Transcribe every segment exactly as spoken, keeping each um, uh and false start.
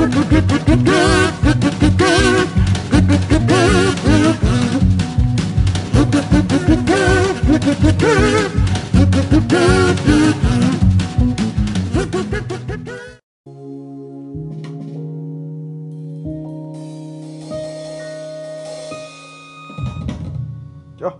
Yo.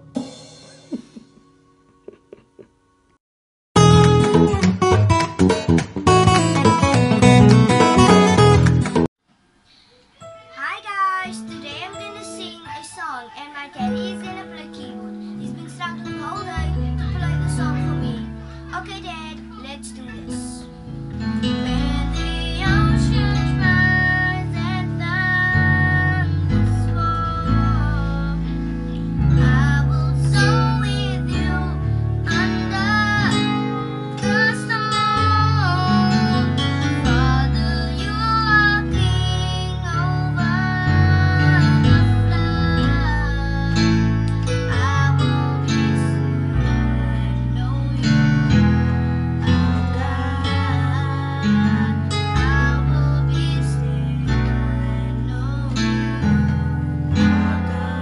Hi guys, today I'm gonna sing a song and my daddy is gonna play keyboard. He's been stuck the whole day to play the song for me. Okay Dad, let's do this. When the ocean rise and thunders roar, I will soar with you under the storm. Father, you are king over the flood. I will be still, know you, our God. I will be still, know you, our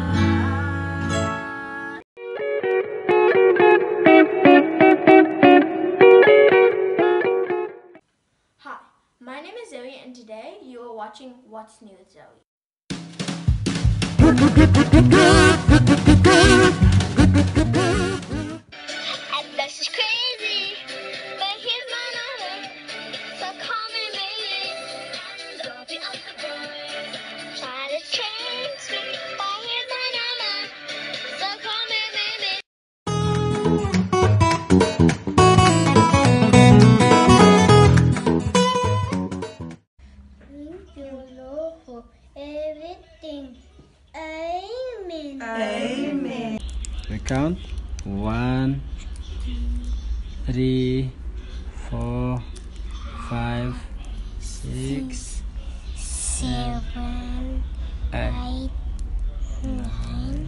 God. Hi, my name is Zoe and today you are watching What's New with Zoe. And this is crazy, but here's my number, so call me maybe. Don't be up the boys, try to change me, but here's my number, so call me maybe. Thank you, Lord, for everything. Amen. Amen. We count. One, three, four, five, six, Seven, eight. eight, nine,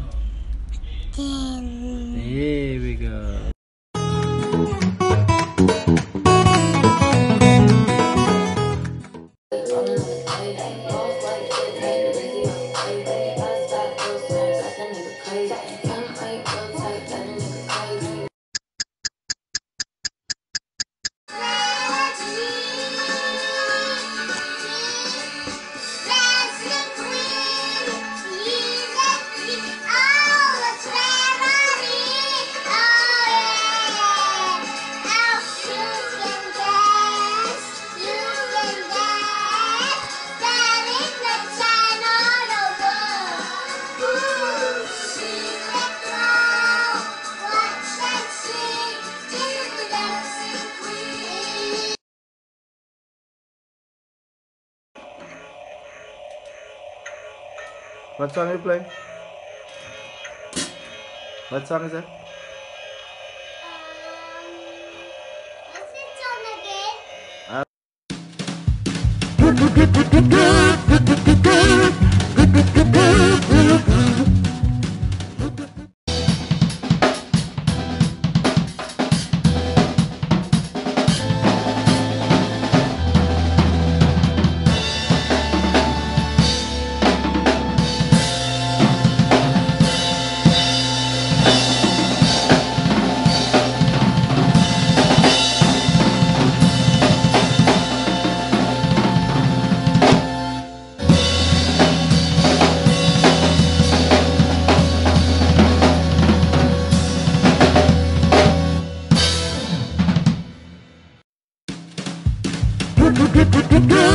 ten. Here we go. What song are you playing? What song is that? What's the song again? Go.